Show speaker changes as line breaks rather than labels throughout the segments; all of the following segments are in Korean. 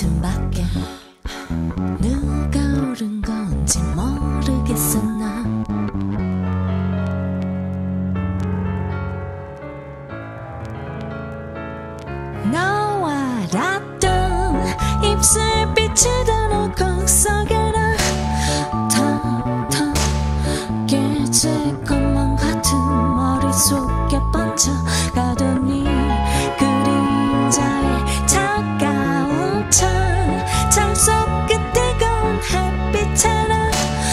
틈밖에 누가 옳은 건지 모르겠어 나. 너와 알았던 입술 비치던 옥 속에는 텅텅 깨질 것만 같은 머릿속에 번져가던 이 그림자의 차가운 창속 끝에 뜨거운 햇빛처럼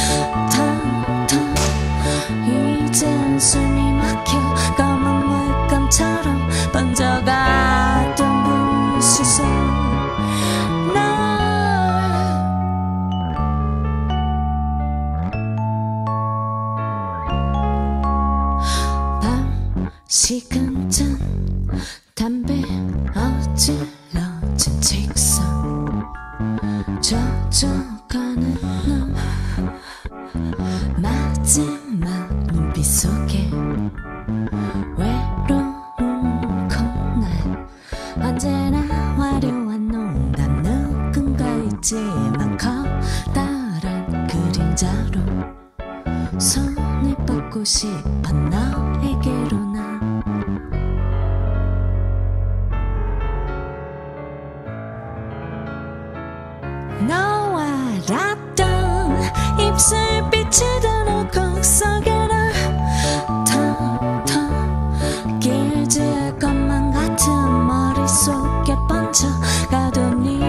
텅텅 이젠 숨이 막혀 검은 물감처럼 번져가던 분수소 시간전 담배 어질러진 책상 젖어가는 너 마지막 눈빛 속에 외로운 콧날 언제나 화려한 농담 누군가 있지만 커다란 그림자로 손을 뻗고 싶어 너에게로 나. 너와 알았던 입술 비치던 옥 속에는 텅텅 길질 것만 같은 머릿속에 번져가던 이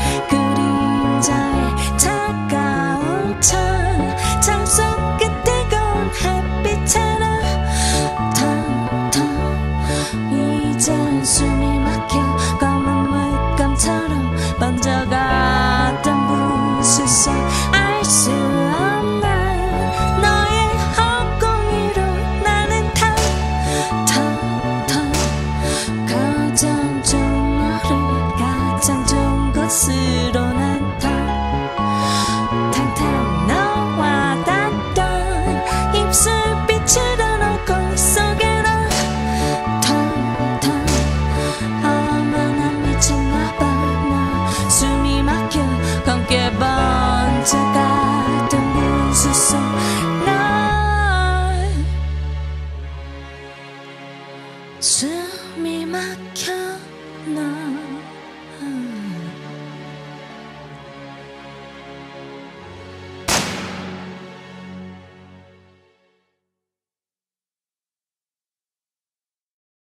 그림자의 차가운 창속 끝에 뜨거운 햇빛처럼 텅텅 이젠 숨이 막혀 검은 물감처럼 번져가던 분수소 알 수 없는 너의 헛공이로 나는 텅텅 가장 좋은 너를 가장 좋은 것으로